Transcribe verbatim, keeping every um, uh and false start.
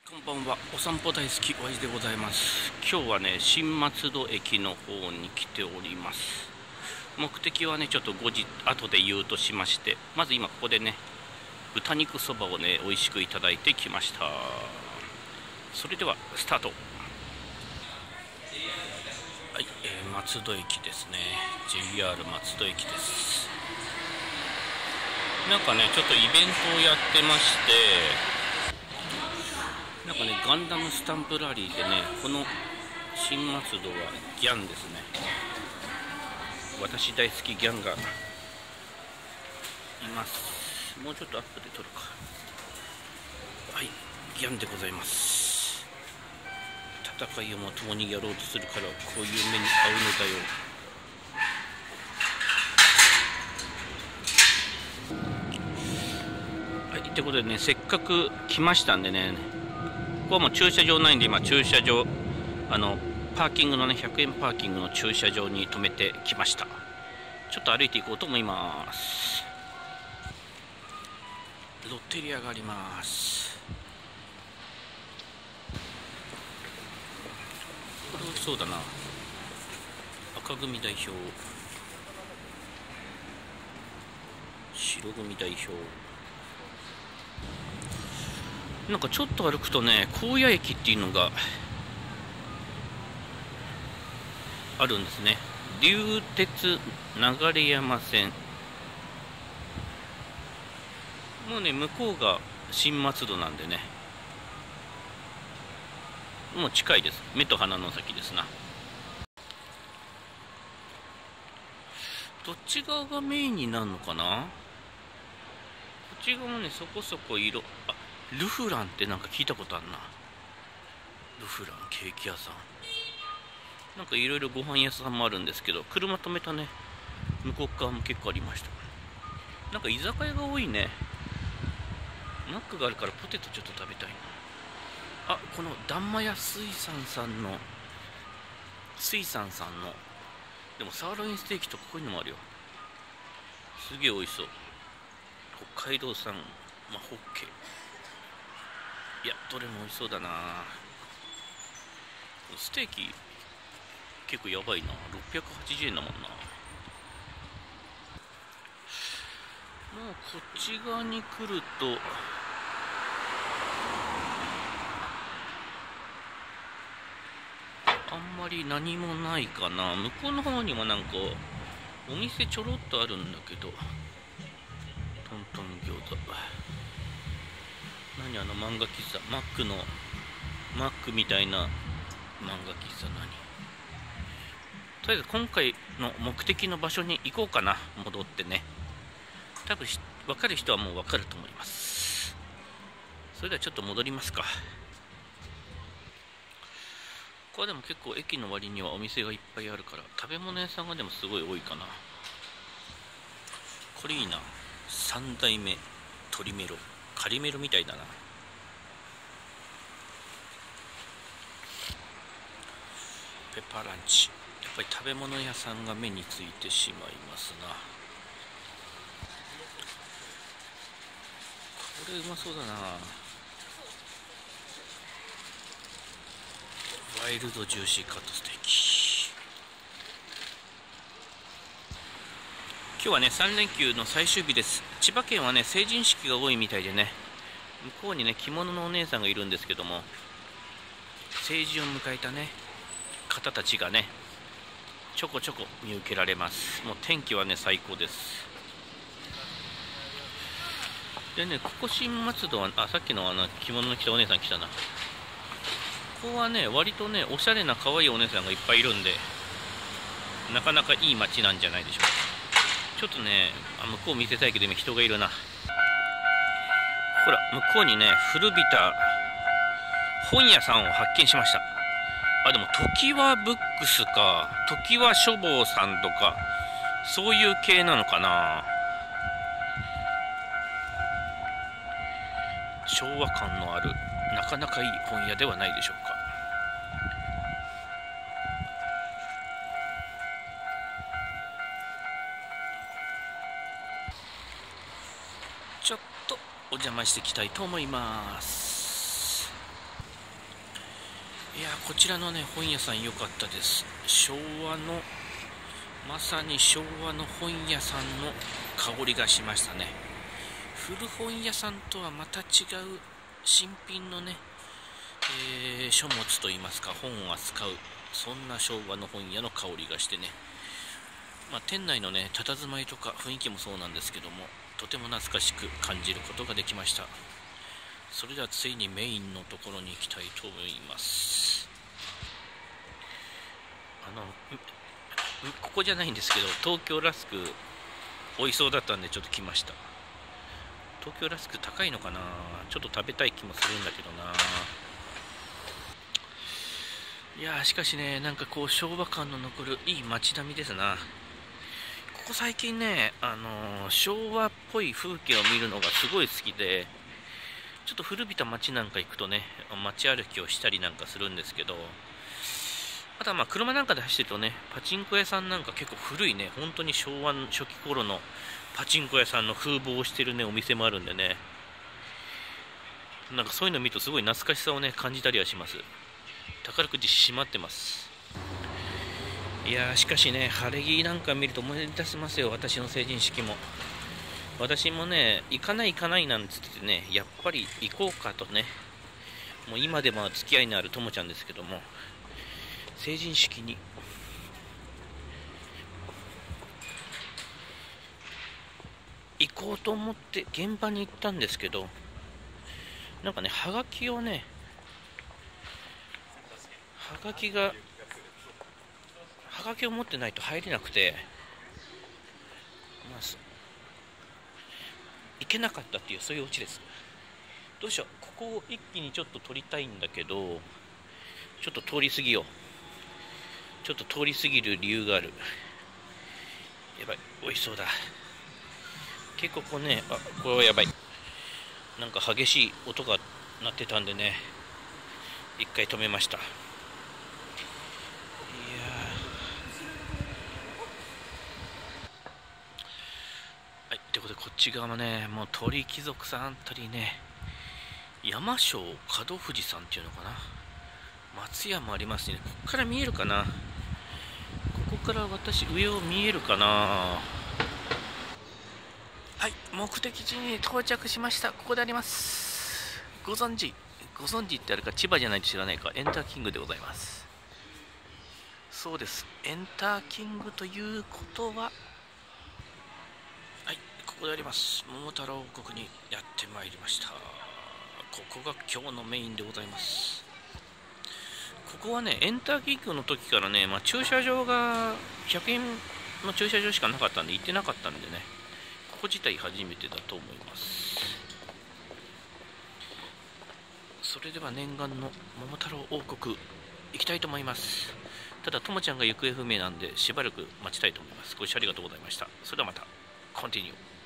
こんばんは。お散歩大好きおやじでございます。今日はね、新松戸駅の方に来ております。目的はね、ちょっと後日後で言うとしまして、まず今ここでね、豚肉そばをね、美味しくいただいてきました。それではスタート。はい、えー、松戸駅ですね。 ジェイアール 松戸駅です。なんかね、ちょっとイベントをやってまして、なんかね、ガンダムスタンプラリーでね、この新松戸はギャンですね。私大好きギャンがいます。もうちょっとアップで撮るか。はい、ギャンでございます。戦いをも共にやろうとするからこういう目に遭うのだよ。はい、ってことでね、せっかく来ましたんでね、ここはもう駐車場ないんで、今駐車場、あのパーキングのね、ひゃくえんパーキングの駐車場に止めてきました。ちょっと歩いていこうと思います。ロッテリアがあります。これ美味しそうだな。赤組代表、白組代表。なんかちょっと歩くとね、高野駅っていうのがあるんですね。流鉄流山線。もうね、向こうが新松戸なんでね、もう近いです。目と鼻の先ですな。どっち側がメインになるのかな。こっち側もね、そこそこ色、あ、ルフランってなんか聞いたことあるな。ルフランケーキ屋さん、なんかいろいろご飯屋さんもあるんですけど、車止めたね、向こう側も結構ありました。なんか居酒屋が多いね。マックがあるからポテトちょっと食べたいな。あ、このだんまや水産さんの水産さんのでもサーロインステーキとかこういうのもあるよ。すげえ美味しそう。北海道産、まあ、ホッケ。いや、どれも美味しそうだな。ステーキ結構やばいな。ろっぴゃくはちじゅうえんだもんな。もうこっち側に来るとあんまり何もないかな。向こうの方にもなんかお店ちょろっとあるんだけど、トントン餃子、何あの漫画喫茶、マックのマックみたいな漫画喫茶、何。とりあえず今回の目的の場所に行こうかな。戻ってね、多分分かる人はもう分かると思います。それではちょっと戻りますか。ここはでも結構駅の割にはお店がいっぱいあるから、食べ物屋さんがでもすごい多いかな。これいいな。さん代目鶏メロ、カリメロみたいだな。ペッパーランチ、やっぱり食べ物屋さんが目についてしまいますな。これうまそうだな。ワイルドジューシーカットステーキ。今日はね、さん連休の最終日です。千葉県はね、成人式が多いみたいでね、向こうにね、着物のお姉さんがいるんですけども、成人を迎えたね方たちがね、ちょこちょこ見受けられます。もう天気はね、最高です。でね、ここ新松戸は、あ、さっきのあの着物の着たお姉さん来たな。ここはね、割とね、おしゃれな可愛いお姉さんがいっぱいいるんで、なかなかいい街なんじゃないでしょうか。ちょっとね、あ、向こう見せたいけど今人がいるな。ほら、向こうにね、古びた本屋さんを発見しました。あ、でも常盤ブックスか、常盤書房さんとか、そういう系なのかな。昭和感のある、なかなかいい本屋ではないでしょうか。ちょっとお邪魔していきたいと思います。 いやこちらのね本屋さん良かったです。昭和のまさに昭和の本屋さんの香りがしましたね。古本屋さんとはまた違う新品のね、えー、書物といいますか本を扱うそんな昭和の本屋の香りがしてね、まあ、店内のね佇まいとか雰囲気もそうなんですけども、とても懐かしく感じることができました。それではついにメインのところに行きたいと思います。あのここじゃないんですけど、東京ラスク美味しそうだったんでちょっと来ました。東京ラスク高いのかな、ちょっと食べたい気もするんだけどな。いやーしかしね、なんかこう昭和感の残るいい街並みですな。ここ最近ね、あのー、昭和っぽい風景を見るのがすごい好きで、ちょっと古びた街なんか行くとね、街歩きをしたりなんかするんですけど、あとはまあ車なんかで走ってるとね、パチンコ屋さんなんか結構古いね、本当に昭和の初期頃のパチンコ屋さんの風貌をしてるね、お店もあるんでね、なんかそういうのを見るとすごい懐かしさをね、感じたりはします。宝くじ閉まってます。いやーしかしね、晴れ着なんか見ると思い出しますよ、私の成人式も。私もね、行かない行かないなんつっててね、やっぱり行こうかとね、もう今でも付き合いのあるともちゃんですけども、成人式に行こうと思って現場に行ったんですけど、なんかね、はがきをね、はがきが、はがきを持ってないと入れなくて、まあ、行けなかったっていう、そういうオチです。どうしよう、ここを一気にちょっと撮りたいんだけど、ちょっと通り過ぎよう。ちょっと通り過ぎる理由がある。やばい、美味しそうだ。結構こうね、あ、これはやばい。なんか激しい音が鳴ってたんでね、一回止めました。いやー、はい、ということでこっち側もね、もう鳥貴族さんあたりね、山椒門富士さんっていうのかな、松屋もありますね。ここから見えるかな、ここから私上を見えるかな。はい、目的地に到着しました。ここであります。ご存知ご存知ってあるか、千葉じゃないと知らないか、エンターキングでございます。そうです、エンターキングということは、はい、ここであります桃太郎王国にやってまいりました。ここが今日のメインでございます。ここはね、エンターキングの時からね、まあ、駐車場がひゃくえんの駐車場しかなかったんで行ってなかったんでね、ここ自体初めてだと思います。それでは念願の桃太郎王国行きたいと思います。ただともちゃんが行方不明なんでしばらく待ちたいと思います。ご視聴ありがとうございました。それではまたコンティニュー。